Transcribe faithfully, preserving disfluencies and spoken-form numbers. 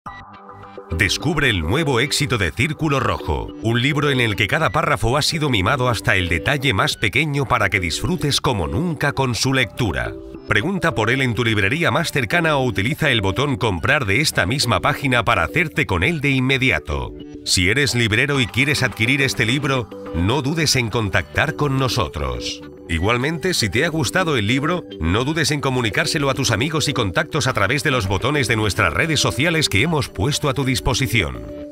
Descubre el nuevo éxito de Círculo Rojo, un libro en el que cada párrafo ha sido mimado hasta el detalle más pequeño para que disfrutes como nunca con su lectura. Pregunta por él en tu librería más cercana o utiliza el botón comprar de esta misma página para hacerte con él de inmediato. Si eres librero y quieres adquirir este libro, no dudes en contactar con nosotros. Igualmente, si te ha gustado el libro, no dudes en comunicárselo a tus amigos y contactos a través de los botones de nuestras redes sociales que hemos puesto a tu disposición.